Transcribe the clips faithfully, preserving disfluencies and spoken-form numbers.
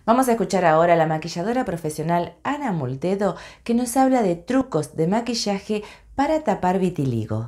Vamos a escuchar ahora a la maquilladora profesional Ana Multedo, que nos habla de trucos de maquillaje para tapar vitiligo.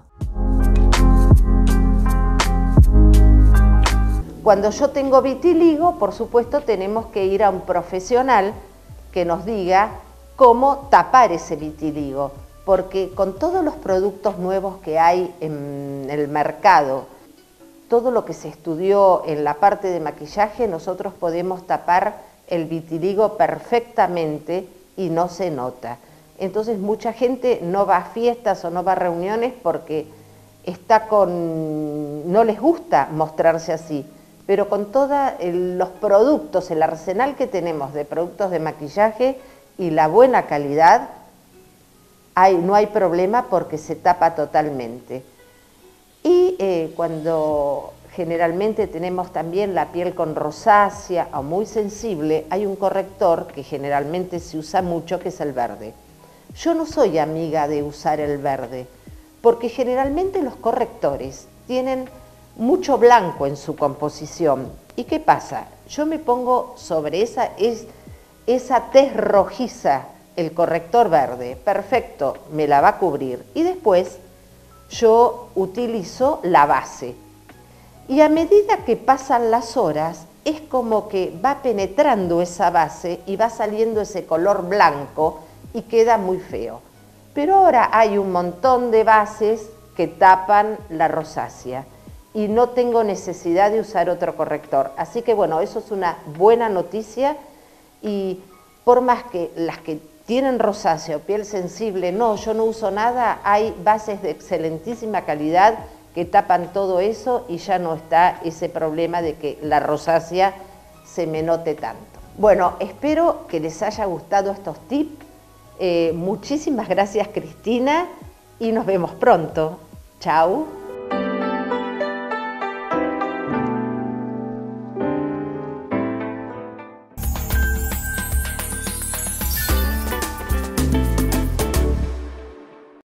Cuando yo tengo vitiligo, por supuesto, tenemos que ir a un profesional que nos diga cómo tapar ese vitiligo, porque con todos los productos nuevos que hay en el mercado, todo lo que se estudió en la parte de maquillaje, nosotros podemos tapar el vitiligo perfectamente y no se nota. Entonces mucha gente no va a fiestas o no va a reuniones porque está con, no les gusta mostrarse así, pero con todos los productos, el arsenal que tenemos de productos de maquillaje y la buena calidad, hay, no hay problema porque se tapa totalmente. Y eh, cuando generalmente tenemos también la piel con rosácea o muy sensible, hay un corrector que generalmente se usa mucho, que es el verde. Yo no soy amiga de usar el verde, porque generalmente los correctores tienen mucho blanco en su composición. ¿Y qué pasa? Yo me pongo sobre esa, es, esa tez rojiza, el corrector verde, perfecto, me la va a cubrir. Y después yo utilizo la base. Y a medida que pasan las horas, es como que va penetrando esa base y va saliendo ese color blanco y queda muy feo. Pero ahora hay un montón de bases que tapan la rosácea y no tengo necesidad de usar otro corrector. Así que bueno, eso es una buena noticia y por más que las que tienen rosácea o piel sensible, no, yo no uso nada, hay bases de excelentísima calidad que tapan todo eso y ya no está ese problema de que la rosácea se me note tanto. Bueno, espero que les haya gustado estos tips. Eh, muchísimas gracias, Cristina, y nos vemos pronto. Chau.